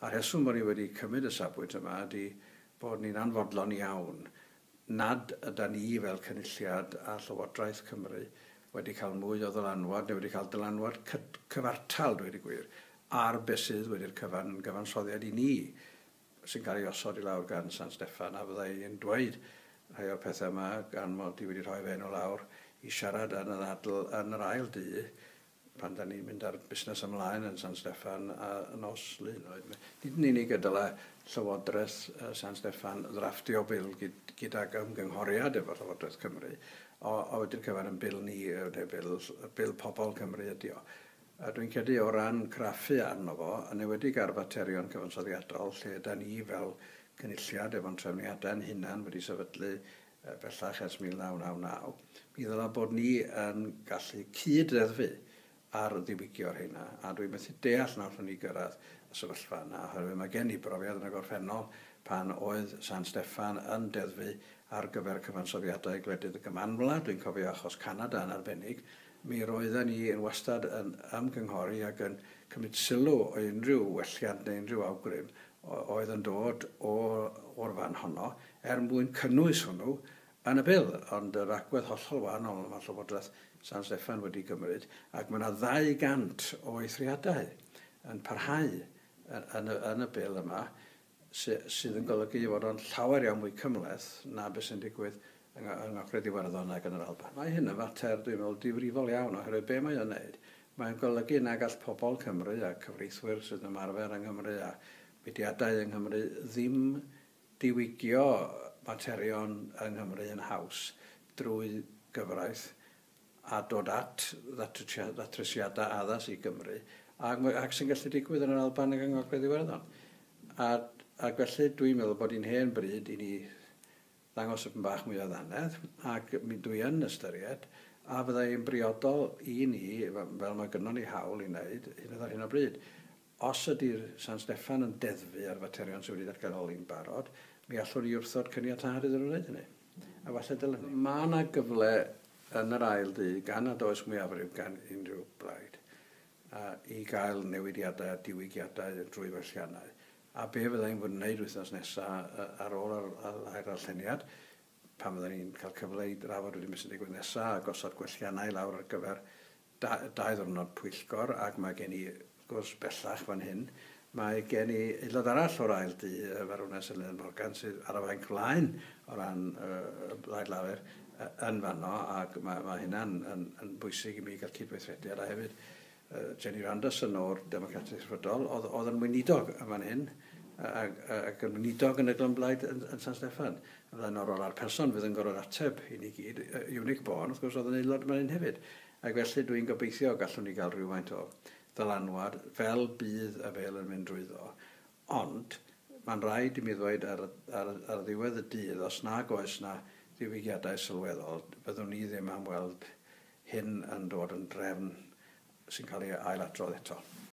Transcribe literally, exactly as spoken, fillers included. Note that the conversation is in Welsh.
A rheswm bod ni wedi cymryd y safbwynt yma ydy bod ni'n anfodlon iawn nad yda ni fel cynulliad a Llywodraeth Cymru wedi cael mwy o ddylanwad, neu wedi cael dylanwad cyfartal, dweud y gwir, ar beth sydd wedi'r cyfan gyfansoddiad i ni sy'n cael ei osod i lawr gan San Steffan, a fyddai'n dweud rhai o'r pethau yma gan mod i wedi rhoi fe enw lawr i siarad yn yr, adl, yn yr ail dy pan da ni'n mynd ar busnes ymlaen yn San Steffan a nos Lyn. Nid yn unig y dylai Llywodraeth San Steffan ddrafftio bil gydag ymgynghoriad efo Llywodraeth Cymru, o, o wedi'r cyfan yn bil ni, neu bil, bil pobl Cymru ydi o. A dwi'n credu o ran craffu arno fo, yn ewedig ar faterion cyfansoddiadol, lle da ni fel cynulliad efo'n trefniadau'n hunan wedi sefydlu bellach ers mil naw naw naw, mi ddylai bod ni yn gallu cyd-ddeddfu ar ddiwygio hynna, a dwi'n methu deall nawr ni gyrraedd y sefyllfa yna, oherwydd mae gen i brofiad yn y gorffennol pan oedd San Steffan yn deddfu ar gyfer cyfansoddiadau gwledydd y Gymanwla, dwi'n cofio achos Canada yn arbennig, mi roedden ni yn wastad yn ymgynghori ac yn cymryd sylw o unrhyw welliant neu unrhyw awgrym oedd yn dod o'r fan honno er mwyn cynnwys hwnnw yn y bil, ond yr agwedd hollol wahanol mae Llywodraeth San Steffan wedi cymryd, ac mae yna ddau gant o eithriadau yn parhau yn y, yn y bil yma, sydd yn golygu fod o'n llawer iawn mwy cymleth na beth sy'n digwydd yng Ngogledd Iwerddon ac yn yr Alban. Mae hyn yn fater, dwi'n meddwl, difrifol iawn, oherwydd be mae o'n wneud. Mae'n golygu na gall pobl Cymru a cyfreithwyr sydd yn ymarfer yng Nghymru a mudiadau yng Nghymru ddim diwygio materion yng Nghymru yn haws drwy gyfraith a dod at ddatrysiadau addas i Gymru, ac, ac sy'n gallu digwydd yn yr Alban ac yng Ngogledd Iwerddon. A, a felly dwi'n meddwl bod hi'n hen bryd i ni ddangos yn bach mwy o ddannedd, ac mi dwi yn ystyried, a byddai'n briodol i ni, fel mae gynnon ni hawl i wneud, hyn ar hyn o bryd. Os ydy'r San Steffan yn deddfu ar faterion sydd wedi datganoli'n barod, mi allwn ni wrthod cyniatad iddyn nhw'n wneud hynny. A falle dylen ni. Mae yna gyfle yn yr ail dy, gan nad oes mwyafrif gan unrhyw blaid, a, i gael newidiadau a diwygiadau drwy welliannau. A be fyddai'n fod yn gwneud wythnos nesaf ar ôl a'r arlleniad, pan fyddai'n ni'n cael cyfle i drafod wedi mis yn digwydd nesaf a gosod gwelliannau lawr ar gyfer da, dau ddwrnod pwyllgor, ac mae gen i gwrs bellach fan hyn, mae gen i aelod arall o'r ail dy, Farwnes Elin Morgan, sydd ar y fainc flaen o ran uh, Blaid Lawer uh, yn fanno, ac mae, mae hynna'n yn, yn bwysig i mi gael cydweithrediad, a hefyd uh, Jenny Anderson o'r Democratic Rhydol, oedd, oedd yn weinidog yn fan hyn, ac yn weinidog yn y Glymblaid yn, yn San Steffan. Fydda'n o'r ar person fydd yn gorfod ateb i ni gyd, Iwnig Bon, wrth gwrs oedd yn aelod fan hyn hefyd. Ac felly dwi'n gobeithio gallwn ni gael rhywfaint o ddylanwad fel bydd y fel yn mynd drwyddo. Ond mae'n rhaid i mi ddweud ar, ar, ar ddiwedd y dydd, os nag oes na ddiwygiadau sylweddol, byddwn ni ddim am weld hyn yn dod yn drefn sy'n cael ei ailadrodd eto.